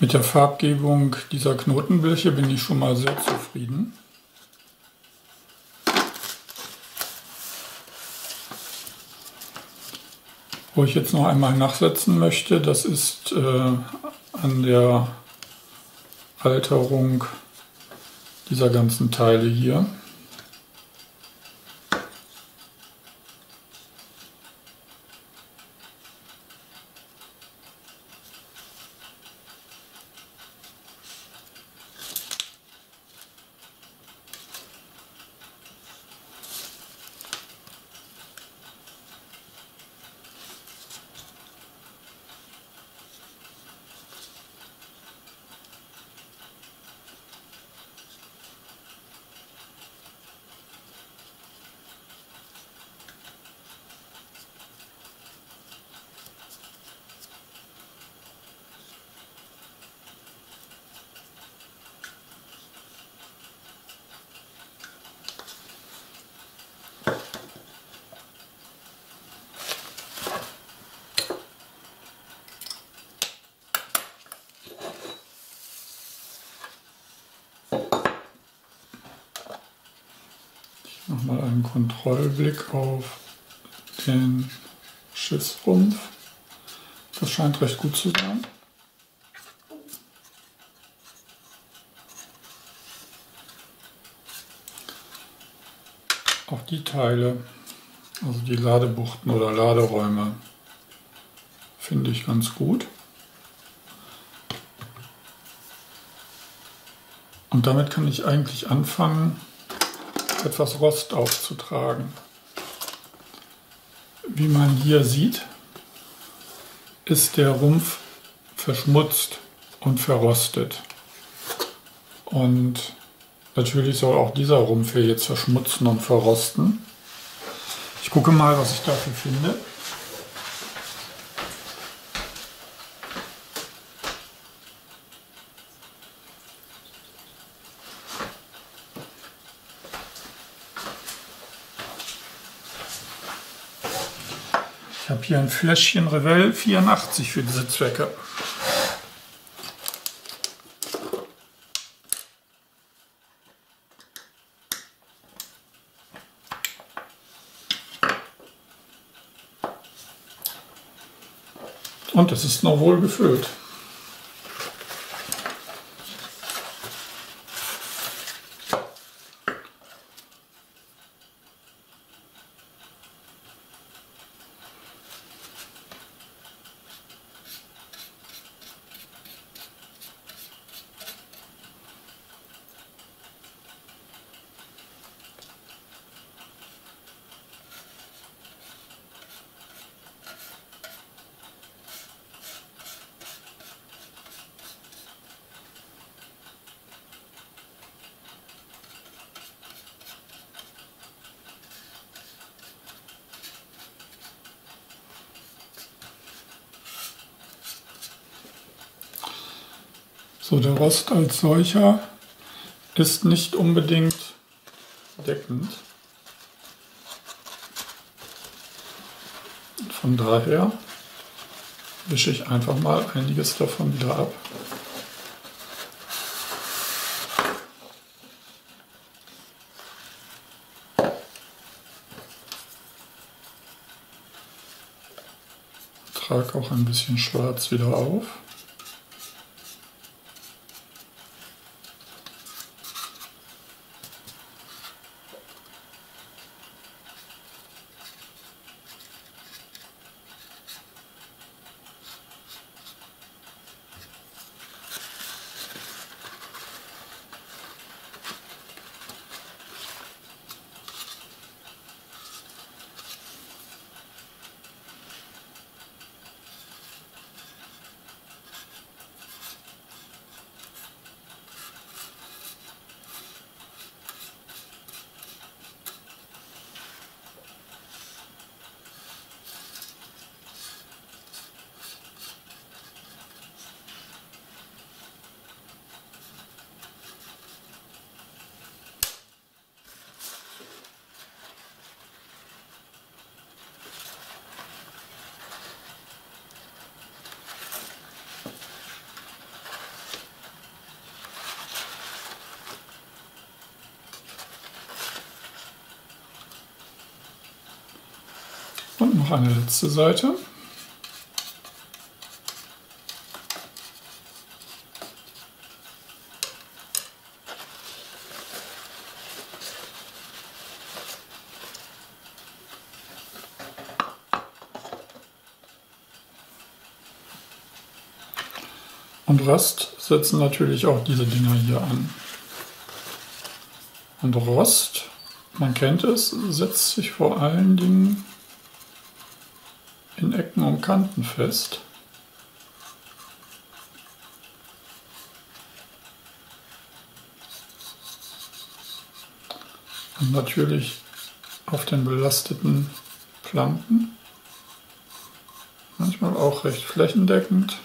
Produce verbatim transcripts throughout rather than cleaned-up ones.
Mit der Farbgebung dieser Knotenbleche bin ich schon mal sehr zufrieden. Wo ich jetzt noch einmal nachsetzen möchte, das ist äh, an der Halterung dieser ganzen Teile hier. Nochmal einen Kontrollblick auf den Schiffsrumpf. Das scheint recht gut zu sein. Auch die Teile, also die Ladebuchten oder Laderäume, finde ich ganz gut. Und damit kann ich eigentlich anfangen, etwas Rost aufzutragen. Wie man hier sieht, ist der Rumpf verschmutzt und verrostet. Und natürlich soll auch dieser Rumpf hier jetzt verschmutzen und verrosten. Ich gucke mal, was ich dafür finde. Ich habe hier ein Fläschchen Revell vierundachtzig für diese Zwecke. Und es ist noch wohl gefüllt. So, der Rost als solcher ist nicht unbedingt deckend. Von daher wische ich einfach mal einiges davon wieder ab. Trage auch ein bisschen Schwarz wieder auf. Und noch eine letzte Seite. Und Rost setzen natürlich auch diese Dinger hier an. Und Rost, man kennt es, setzt sich vor allen Dingen in Ecken und Kanten fest. Und natürlich auf den belasteten Planken. Manchmal auch recht flächendeckend.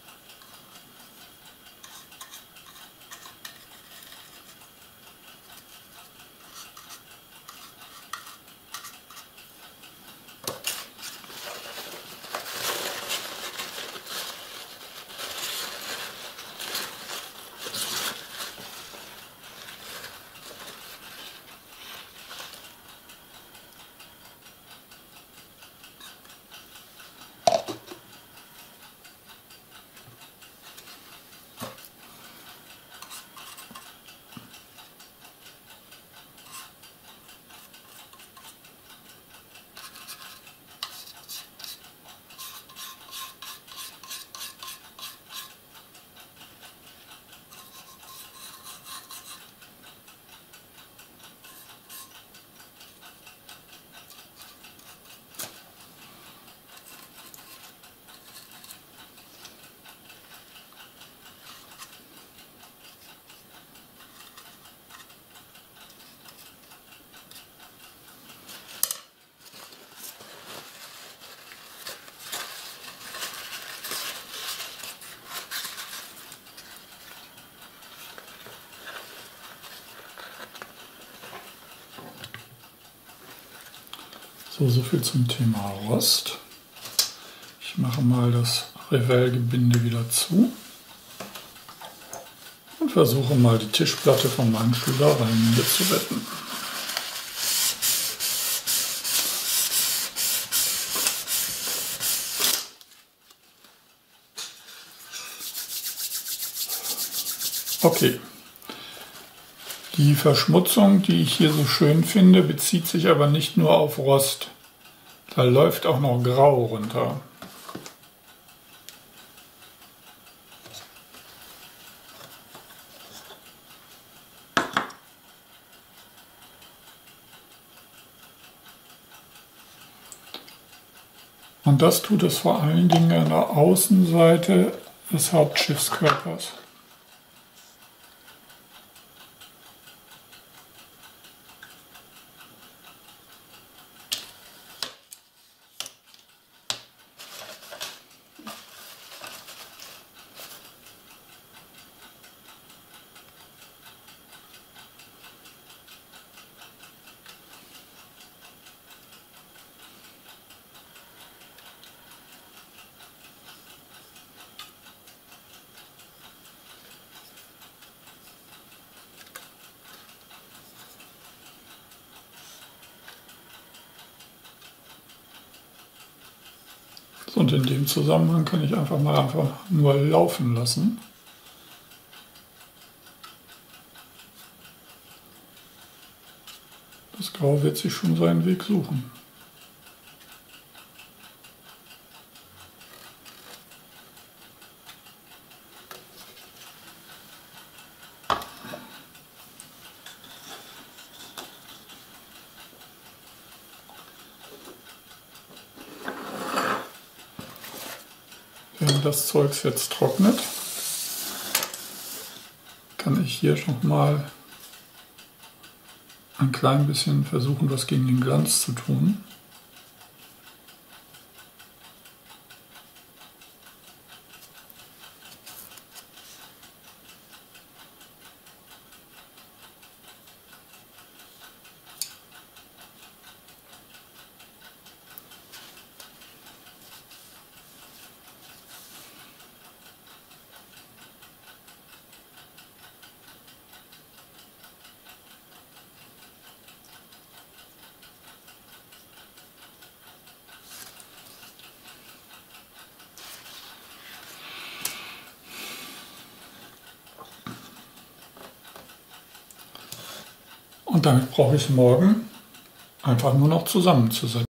So, so viel zum Thema Rost. Ich mache mal das Revell-Gebinde wieder zu und versuche mal die Tischplatte von meinem Schüler rein hier zu retten. Okay. Die Verschmutzung, die ich hier so schön finde, bezieht sich aber nicht nur auf Rost. Da läuft auch noch Grau runter. Und das tut es vor allen Dingen an der Außenseite des Hauptschiffskörpers. Und in dem Zusammenhang kann ich einfach mal einfach nur laufen lassen. Das Grau wird sich schon seinen Weg suchen. Wenn das Zeugs jetzt trocknet, kann ich hier schon mal ein klein bisschen versuchen, was gegen den Glanz zu tun. Und damit brauche ich es morgen einfach nur noch zusammenzusetzen.